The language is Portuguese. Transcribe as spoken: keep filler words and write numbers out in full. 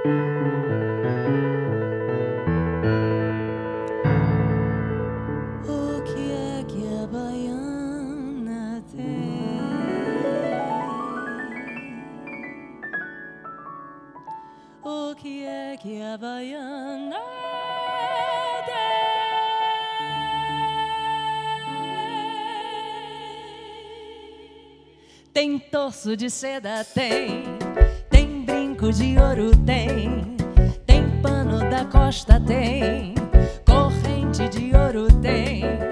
O que é que a baiana tem? O que é que a baiana tem? Tem torso de seda, tem. Tem brinco de ouro, tem. Tem pano da Costa, tem. Corrente de ouro, tem.